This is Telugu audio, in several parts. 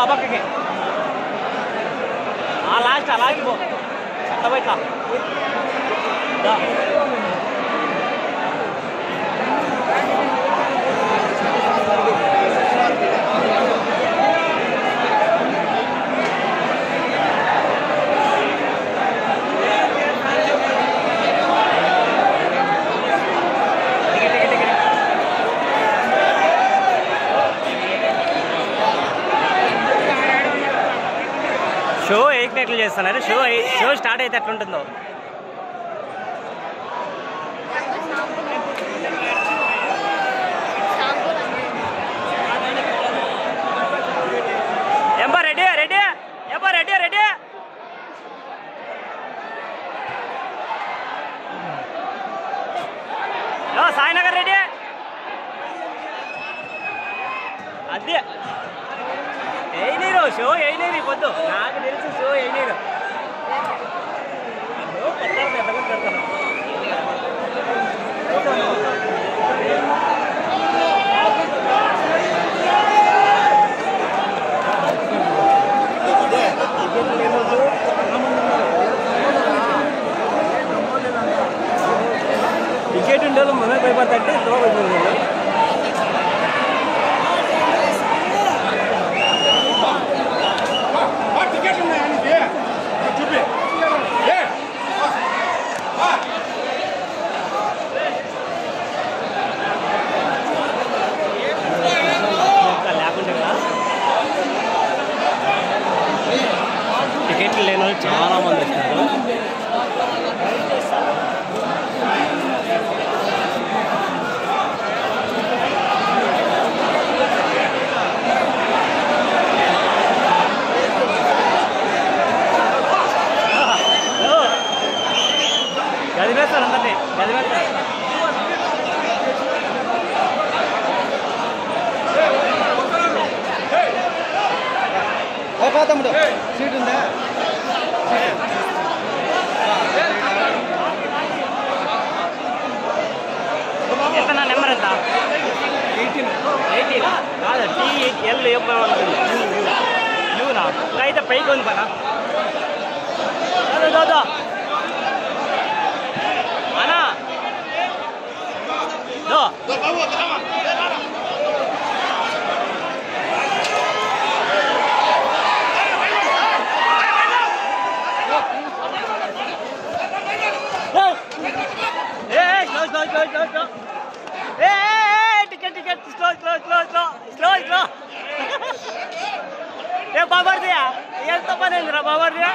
ఆ పక్కకి లాస్ట్ అలాగే పో అట్లా పోయిట్లా షో ఎట్లా చేస్తున్నారు షో స్టార్ట్ అయితే ఎట్లుంటుందో ఎంబా రెడీ రెడీ ఎంబా రెడీ రెడీ సాయినగర్ రెడీ అదే వేయనీరు షో వేయనీరు పొద్దు నాకు తెలిసి షో వేయనీరు టికెట్ ఉండే వాళ్ళు మనమే భయపడతాంటే టికెట్లు లేని వాళ్ళు చాలా మంది వస్తారు గదివేస్తారు అందరినీ గదివేస్తారు తమ్ముడు సీట్ ఉందా ఎంత నా నెంబర్ ఎంత 18 కాదు TEL నువ్వునా అయితే పైకి ఉంది పనా దాదా అనా టికెట్ స్లో ఏ బాబర్దియా ఎంత పని అయిందిరా బాబర్దియా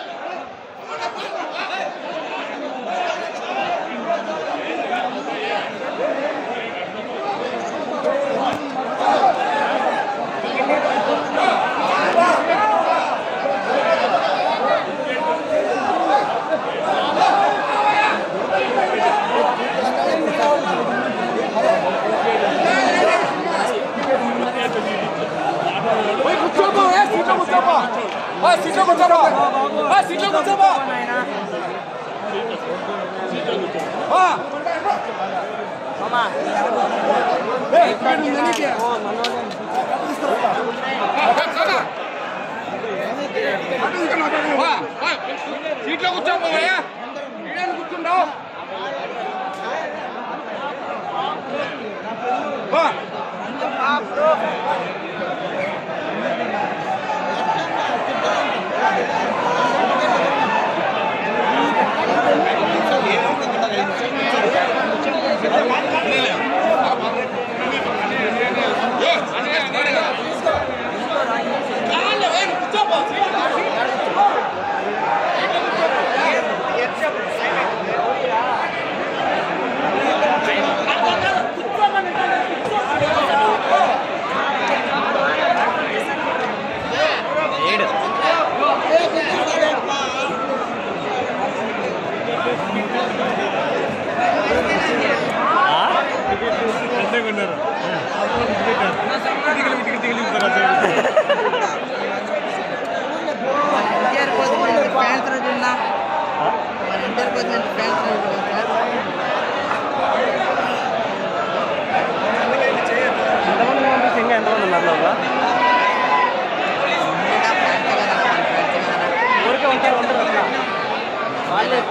సీట్లో కూర్చోపోయా కూర్చుంటావు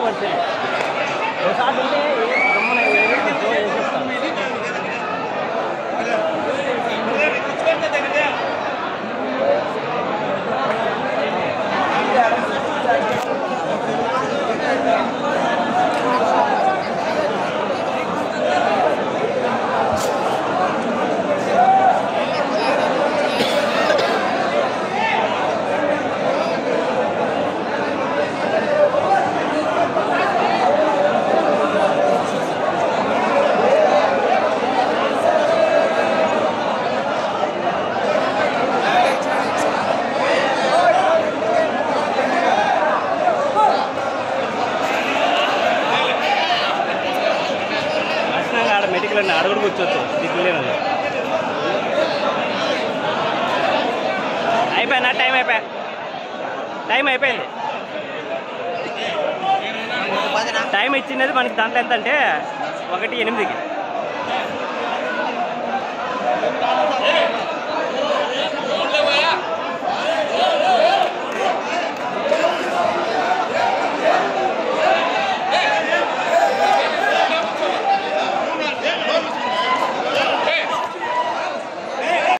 పడితే ఒకసారి ఉంటే గమ్మన షో వేసేస్తాను. మెడికల్ అడుగుడు కూర్చోవచ్చు దిక్కులేను. అయిపోయినా టైం అయిపోయింది. టైం ఇచ్చినది మనకి దాంట్లో ఎంత అంటే 1:08